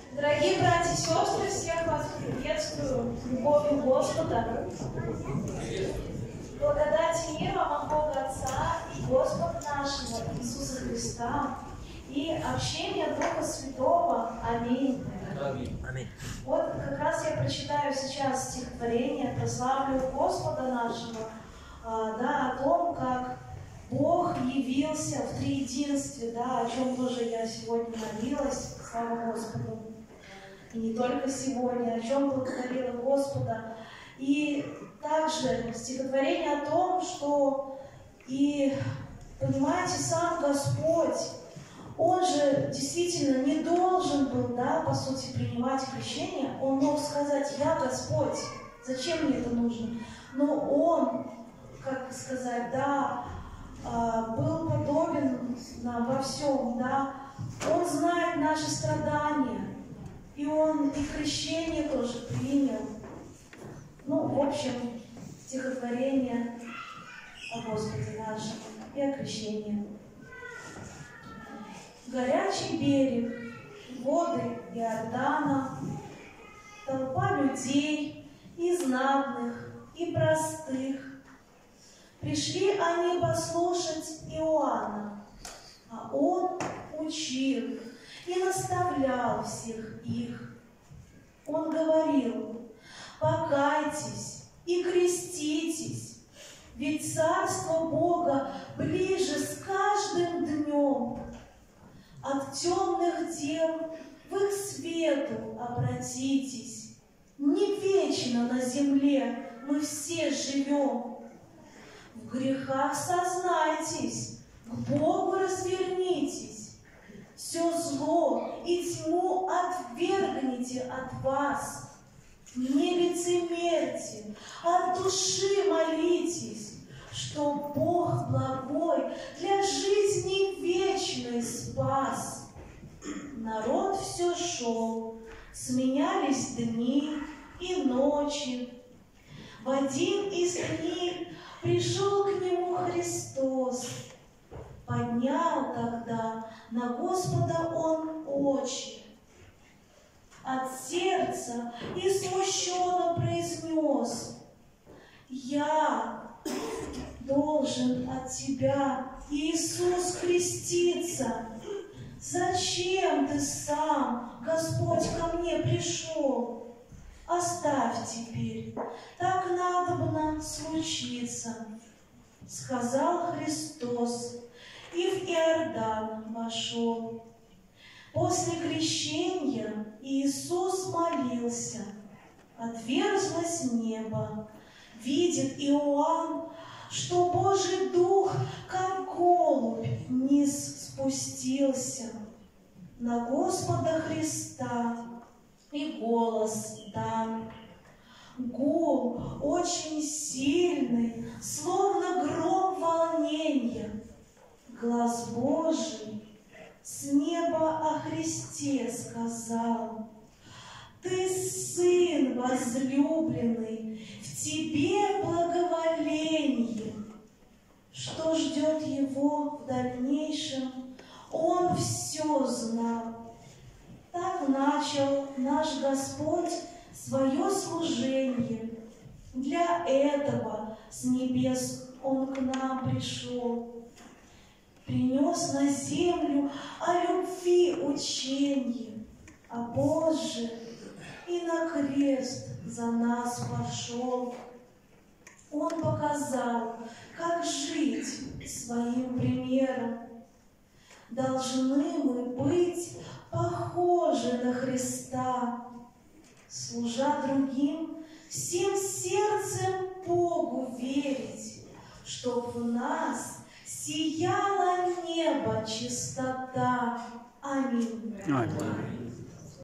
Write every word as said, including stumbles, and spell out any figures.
Дорогие братья и сестры, всех вас приветствую любовью Господа. Благодать и мир вам от Бога Отца и Господа нашего Иисуса Христа и общение Духа Святого. Аминь. Аминь. Вот как раз я прочитаю сейчас стихотворение «Прославлю Господа нашего», а, да, о том, как Бог явился в триединстве, да, о чем тоже я сегодня молилась, слава Господу. И не только сегодня, о чем благодарила Господа. И также стихотворение о том, что и, понимаете, сам Господь, Он же действительно не должен был, да, по сути, принимать крещение. Он мог сказать: «Я Господь, зачем мне это нужно?» Но Он, как сказать, да, был подобен нам во всем, да. Он знает наши страдания. И Он и крещение тоже принял. Ну, в общем, стихотворение о Господе нашем и о крещении. Горячий берег, воды Иордана, толпа людей и знатных, и простых. Пришли они послушать Иоанна, а он учил и наставлял всех их. Он говорил: покайтесь и креститесь, ведь Царство Бога ближе с каждым днем. От темных дел в их свету обратитесь. Не вечно на земле мы все живем. В грехах сознайтесь, к Богу развернитесь. Все зло и тьму отвергните от вас. Не лицемерьте, от души молитесь, что Бог благой для жизни вечной спас. Народ все шел, сменялись дни и ночи. В один из них пришел к нему Христос. Поднял тогда на Господа он очи. От сердца и смущенно произнес: «Я должен от тебя, Иисус, креститься. Зачем ты сам, Господь, ко мне пришел? Оставь теперь, так надобно случиться». Сказал Христос, и в Иордан вошел. После крещения Иисус молился. Отверзлось небо. Видит Иоанн, что Божий Дух, как голубь, вниз спустился на Господа Христа, и голос дан. Гул очень сильный, словно гром волнения. Глаз Божий с неба о Христе сказал: «Ты Сын возлюбленный, в Тебе благоволение». Что ждет Его в дальнейшем, Он все знал. Так начал наш Господь свое служение. Для этого с небес Он к нам пришел. Принес на землю о любви учение, а позже и на крест за нас пошел. Он показал, как жить своим примером. Должны мы быть похожи на Христа, служа другим, всем сердцем Богу верить, чтоб в нас сияло небо чистота. Аминь. Аминь.